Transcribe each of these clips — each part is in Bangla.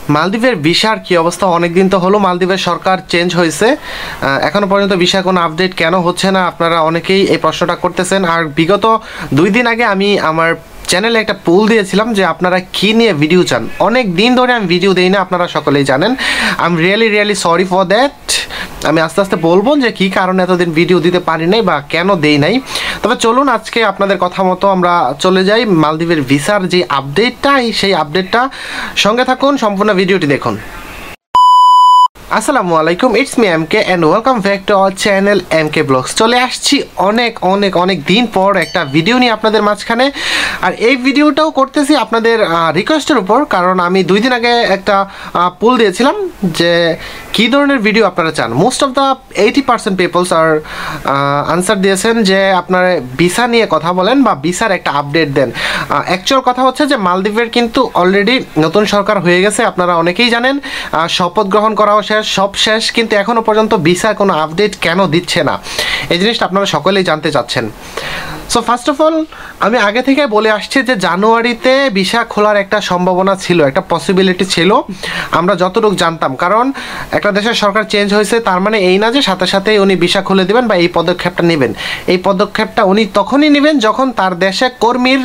মালদ্বীপের ভিসার কি অবস্থা? অনেক দিন তো হলো মালদ্বীপের সরকার চেঞ্জ হয়েছে, এখনো পর্যন্ত ভিসা কোনো আপডেট কেন হচ্ছে না? আপনারা অনেকেই এই প্রশ্নটা করতেছেন। আর বিগত 2 দিন আগে আমি আমার চ্যানেলে একটা পোল দিয়েছিলাম যে আপনারা কী নিয়ে ভিডিও চান। অনেক দিন ধরে আমি ভিডিও দিই না, আপনারা সকলেই জানেন। I am really sorry for that. আমি আস্তে আস্তে বলবো যে কী কারণে এতদিন ভিডিও দিতে পারি নাই বা কেন দেই নাই। তবে চলুন আজকে আপনাদের কথা মতো আমরা চলে যাই মালদ্বীপের ভিসার যে আপডেটটা, সেই আপডেটটা সঙ্গে থাকুন, সম্পূর্ণ ভিডিওটি দেখুন। আসসালামু আলাইকুম, it's me M K and welcome back to our channel M K vlogs. চলে আসছি অনেক দিন পর একটা ভিডিও নিয়ে আপনাদের মাঝখানে। আর এই ভিডিওটাও করতেছি আপনাদের রিকোয়েস্টের উপর, কারণ আমি 2 দিন আগে একটা পোল দিয়েছিলাম যে কী ধরনের ভিডিও আপনারা চান। মোস্ট অফ দ্য 80% পিপলস আর আনসার দিয়েছেন যে আপনারা ভিসা নিয়ে কথা বলেন বা ভিসার একটা আপডেট দেন। অ্যাকচুয়াল কথা হচ্ছে যে মালদ্বীপের কিন্তু অলরেডি নতুন সরকার হয়ে গেছে, আপনারা অনেকেই জানেন। শপথ গ্রহণ করাও সব শেষ, কিন্তু এখনও পর্যন্ত ভিসার কোনো আপডেট কেন দিচ্ছে না, এই জিনিসটা আপনারা সকলেই জানতে চাচ্ছেন। সো ফার্স্ট অফ অল আমি আগে থেকে বলে আসছি যে জানুয়ারিতে ভিসা খোলার একটা সম্ভাবনা ছিল, একটা পসিবিলিটি ছিল, আমরা যতটুকু জানতাম। কারণ একটা দেশের সরকার চেঞ্জ হয়েছে, তার মানে এই না যে সাথে সাথেই উনি ভিসা খুলে দেবেন বা এই পদক্ষেপটা নেবেন। এই পদক্ষেপটা উনি তখনই নেবেন যখন তার দেশে কর্মীর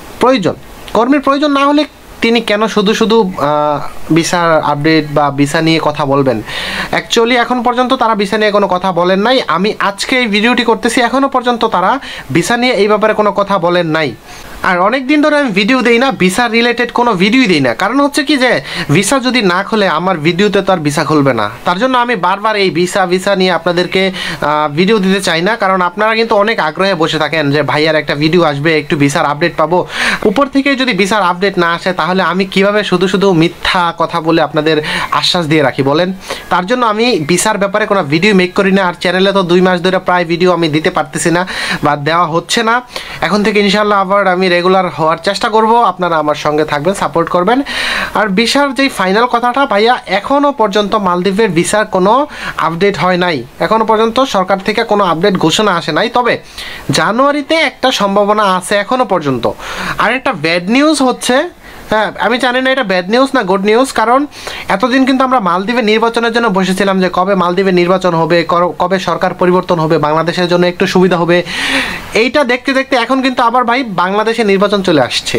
প্রয়োজন না হলে তিনি কেন শুধু ভিসার আপডেট বা ভিসা নিয়ে কথা বলবেন? অ্যাকচুয়ালি এখন পর্যন্ত তারা ভিসা নিয়ে কোনো কথা বলেন নাই। আমি আজকে এই ভিডিওটি করতেছি, এখনও পর্যন্ত তারা ভিসা নিয়ে এই ব্যাপারে কোনো কথা বলেন নাই। আর অনেক দিন ধরে আমি ভিডিও দিই না, ভিসা রিলেটেড কোনো ভিডিওই দিই না। কারণ হচ্ছে কি যে ভিসা যদি না খুলে আমার ভিডিওতে তো আর ভিসা খুলবে না। তার জন্য আমি বারবার এই ভিসা নিয়ে আপনাদেরকে ভিডিও দিতে চাই না। কারণ আপনারা কিন্তু অনেক আগ্রহে বসে থাকেন যে ভাইয়ার একটা ভিডিও আসবে, একটু ভিসার আপডেট পাবো। উপর থেকে যদি ভিসার আপডেট না আসে তাহলে আমি কিভাবে শুধু মিথ্যা কথা বলে আপনাদের আশ্বাস দিয়ে রাখি বলেন? তার জন্য আমি ভিসার ব্যাপারে কোনো ভিডিও মেক করি না। আর চ্যানেলে তো 2 মাস ধরে প্রায় ভিডিও আমি দিতে পারতেছি না বা দেওয়া হচ্ছে না। এখন থেকে ইনশাল্লাহ আবার আমি রেগুলার হওয়ার চেষ্টা করব, আপনারা আমার সঙ্গে থাকবেন, সাপোর্ট করবেন। আর ভিসার যেই ফাইনাল কথাটা ভাইয়া, এখনও পর্যন্ত মালদ্বীপের ভিসার কোনো আপডেট হয় নাই, এখনও পর্যন্ত সরকার থেকে কোনো আপডেট ঘোষণা আসে নাই। তবে জানুয়ারিতে একটা সম্ভাবনা আছে এখনও পর্যন্ত। আর একটা ব্যাড নিউজ হচ্ছে, হ্যাঁ আমি জানি না এটা ব্যাড নিউজ না গুড নিউজ, কারণ এতদিন কিন্তু আমরা মালদ্বীপে নির্বাচনের জন্য বসেছিলাম যে কবে মালদ্বীপে নির্বাচন হবে, কবে সরকার পরিবর্তন হবে, বাংলাদেশের জন্য একটু সুবিধা হবে। এইটা দেখতে দেখতে এখন কিন্তু আবার ভাই বাংলাদেশে নির্বাচন চলে আসছে।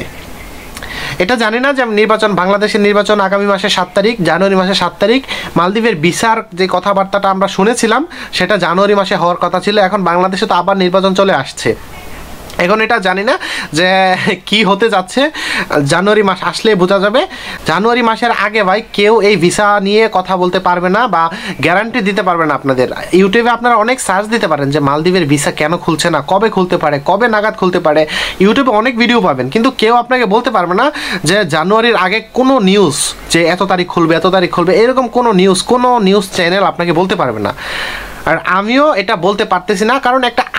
এটা জানি না যে বাংলাদেশের নির্বাচন আগামী মাসের 7 তারিখ, জানুয়ারি মাসের 7 তারিখ। মালদ্বীপের ভিসার যে কথাবার্তাটা আমরা শুনেছিলাম সেটা জানুয়ারি মাসে হওয়ার কথা ছিল, এখন বাংলাদেশে তো আবার নির্বাচন চলে আসছে। এখন এটা জানি না যে কি হতে যাচ্ছে, জানুয়ারি মাস আসলে বোঝা যাবে। জানুয়ারি মাসের আগে ভাই কেউ এই ভিসা নিয়ে কথা বলতে পারবে না বা গ্যারান্টি দিতে পারবে না আপনাদের। ইউটিউবে আপনারা অনেক সার্চ দিতে পারেন যে মালদ্বীপের ভিসা কেন খুলছে না, কবে খুলতে পারে, কবে নাগাদ খুলতে পারে। ইউটিউবে অনেক ভিডিও পাবেন, কিন্তু কেউ আপনাকে বলতে পারবে না যে জানুয়ারির আগে কোনো নিউজ যে এত তারিখ খুলবে এরকম কোনো নিউজ চ্যানেল আপনাকে বলতে পারবে না। আর আমিও এটা বলতে পারতেছি না, কারণ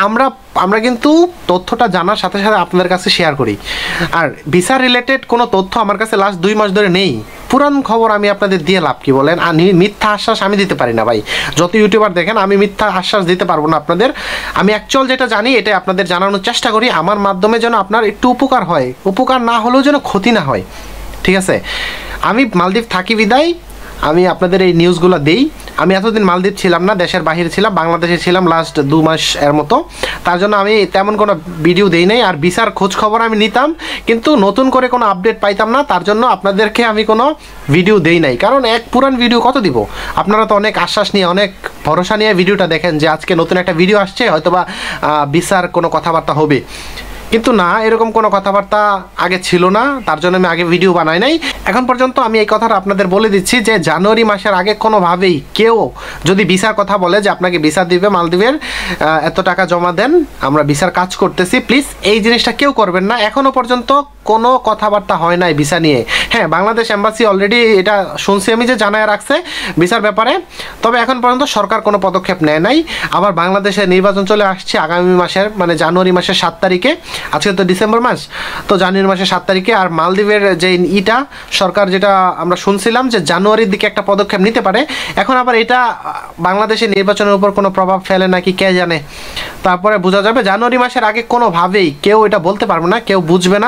আমরা কিন্তু তথ্যটা জানার সাথে সাথে আপনাদের কাছে শেয়ার করি। আর ভিসা রিলেটেড কোনো তথ্য আমার কাছে লাস্ট 2 মাস ধরে নেই। পুরান খবর আমি আপনাদের দিয়ে লাভ কি বলেন? আর মিথ্যা আশ্বাস আমি দিতে পারি না ভাই। যত ইউটিউবার দেখেন, আমি মিথ্যা আশ্বাস দিতে পারবো না আপনাদের। আমি অ্যাকচুয়াল যেটা জানি এটাই আপনাদের জানানোর চেষ্টা করি, আমার মাধ্যমে যেন আপনার একটু উপকার হয়, উপকার না হলেও যেন ক্ষতি না হয়, ঠিক আছে? আমি মালদ্বীপ থাকি বিদায় আমি আপনাদের এই নিউজগুলো দেই। আমি এতদিন মালদ্বীপ ছিলাম না, দেশের বাহিরে ছিলাম, বাংলাদেশে ছিলাম লাস্ট 2 মাস এর মতো। তার জন্য আমি তেমন কোনো ভিডিও দেই নাই। আর ভিসার খোঁজ খবর আমি নিতাম, কিন্তু নতুন করে কোনো আপডেট পাইতাম না, তার জন্য আপনাদেরকে আমি কোনো ভিডিও দেই নাই। কারণ এক পুরান ভিডিও কত দিব? আপনারা তো অনেক আশ্বাস নিয়ে, অনেক ভরসা নিয়ে ভিডিওটা দেখেন যে আজকে নতুন একটা ভিডিও আসছে, হয়তোবা ভিসার কোনো কথাবার্তা হবে। কিন্তু না, এরকম কোনো কথাবার্তা আগে ছিল না, তার জন্য আমি আগে ভিডিও বানাই নাই। এখন পর্যন্ত আমি এই কথাটা আপনাদের বলে দিচ্ছি যে জানুয়ারি মাসের আগে কোনোভাবেই কেউ যদি ভিসার কথা বলে যে আপনাকে ভিসা দিবে মালদ্বীপের, এত টাকা জমা দেন, আমরা ভিসার কাজ করতেছি, প্লিজ এই জিনিসটা কেউ করবেন না। এখনও পর্যন্ত কোনো কথাবার্তা হয় নাই ভিসা নিয়ে। হ্যাঁ, বাংলাদেশ এম্বাসি অলরেডি এটা শুনছি আমি যে জানায় রাখছে ভিসার ব্যাপারে, তবে এখন পর্যন্ত সরকার কোনো পদক্ষেপ নেয় নাই। আবার বাংলাদেশের নির্বাচন চলে আসছে আগামী মাসের, মানে জানুয়ারি মাসের 7 তারিখে। আজকে তো ডিসেম্বর মাস, তো জানুয়ারি মাসের 7 তারিখে। আর মালদ্বীপের যে সরকার যেটা আমরা শুনছিলাম যে জানুয়ারির দিকে একটা পদক্ষেপ নিতে পারে, এখন আবার এটা বাংলাদেশের নির্বাচনের উপর কোনো প্রভাব ফেলে নাকি কে জানে। তারপরে বোঝা যাবে। জানুয়ারি মাসের আগে কোনোভাবেই কেউ এটা বলতে পারবে না, কেউ বুঝবে না যে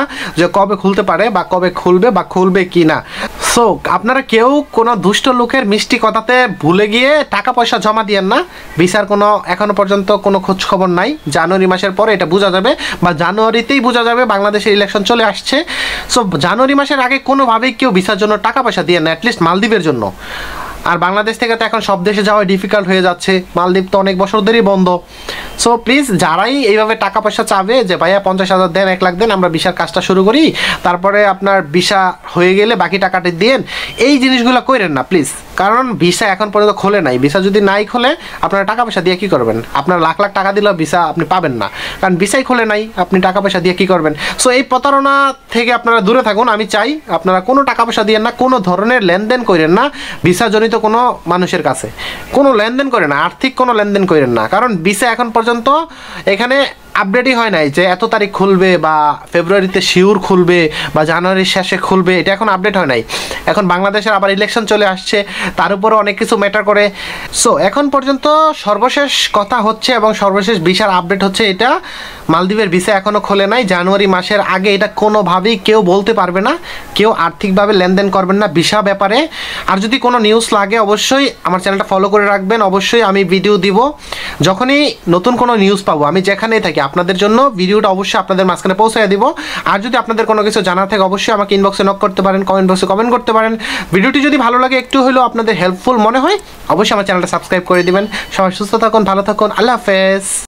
কবে খুলতে পারে বা কবে খুলবে বা খুলবে কি না। সো আপনারা কেউ কোনো দুষ্ট লোকের মিষ্টি কথাতে ভুলে গিয়ে টাকা পয়সা জমা দিয়েন না। ভিসার কোনো এখনও পর্যন্ত কোনো খোঁজ খবর নাই। জানুয়ারি মাসের পরে এটা বোঝা যাবে বা জানুয়ারিতেই বোঝা যাবে, বাংলাদেশের ইলেকশন চলে আসছে। সো জানুয়ারি মাসের আগে কোনোভাবেই কেউ ভিসার জন্য টাকা পয়সা দিয়ে না, অ্যাটলিস্ট মালদ্বীপের জন্য। আর বাংলাদেশ থেকে তো এখন সব দেশে যাওয়া ডিফিকাল্ট হয়ে যাচ্ছে, মালদ্বীপ তো অনেক বছর ধরেই বন্ধ। সো প্লিজ যারাই এইভাবে টাকা পয়সা চাবে যে ভাইয়া 50,000 দেন, 1 লাখ দেন, আমরা ভিসার কাজটা শুরু করি, তারপরে আপনার ভিসা হয়ে গেলে বাকি টাকাটি দেন, এই জিনিসগুলো করেন না প্লিজ। কারণ ভিসা এখন পর্যন্ত খোলে নাই। ভিসা যদি নাই খোলে আপনারা টাকা পয়সা দিয়ে কী করবেন? আপনার লাখ লাখ টাকা দিলেও ভিসা আপনি পাবেন না, কারণ ভিসাই খোলে নাই, আপনি টাকা পয়সা দিয়ে কী করবেন? সো এই প্রতারণা থেকে আপনারা দূরে থাকুন। আমি চাই আপনারা কোনো টাকা পয়সা দিয়েন না, কোনো ধরনের লেনদেন করেন না ভিসা জনিত কোনো মানুষের কাছে, কোনো লেনদেন করেন না, আর্থিক কোনো লেনদেন করেন না। কারণ ভিসা এখন পর্যন্ত এখানে আপডেটই হয় নাই যে এত তারিখ খুলবে বা ফেব্রুয়ারিতে শিওর খুলবে বা জানুয়ারির শেষে খুলবে, এটা এখন আপডেট হয় নাই। এখন বাংলাদেশের আবার ইলেকশন চলে আসছে, তার উপরে অনেক কিছু ম্যাটার করে। সো এখন পর্যন্ত সর্বশেষ কথা হচ্ছে এবং সর্বশেষ ভিসার আপডেট হচ্ছে এটা, মালদ্বীপের ভিসা এখনও খোলে নাই। জানুয়ারি মাসের আগে এটা কোনোভাবেই কেউ বলতে পারবে না, কেউ আর্থিকভাবে লেনদেন করবেন না ভিসা ব্যাপারে। আর যদি কোনো নিউজ লাগে অবশ্যই আমার চ্যানেলটা ফলো করে রাখবেন, অবশ্যই আমি ভিডিও দিব যখনই নতুন কোনো নিউজ পাবো, আমি যেখানেই থাকি আপনাদের জন্য ভিডিওটা অবশ্যই আপনাদের মাঝখানে পৌঁছে দিব। আর যদি আপনাদের কোনো কিছু জানার থাকে অবশ্যই আমাকে ইনবক্সে নক করতে পারেন, কমেন্ট বক্সে কমেন্ট করতে পারেন। ভিডিওটি যদি ভালো লাগে, একটু হলেও আপনাদের হেল্পফুল মনে হয়, অবশ্যই আমার চ্যানেলটা সাবস্ক্রাইব করে দিবেন। সবাই সুস্থ থাকুন, ভালো থাকুন, আল্লাহ হাফেজ।